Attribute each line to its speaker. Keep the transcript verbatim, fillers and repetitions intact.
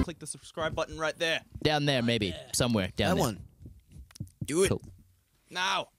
Speaker 1: click the subscribe button right there.
Speaker 2: Down there, maybe.
Speaker 1: there.
Speaker 2: Somewhere down
Speaker 3: That
Speaker 2: there.
Speaker 3: one. Do it.
Speaker 2: Cool.
Speaker 1: Now.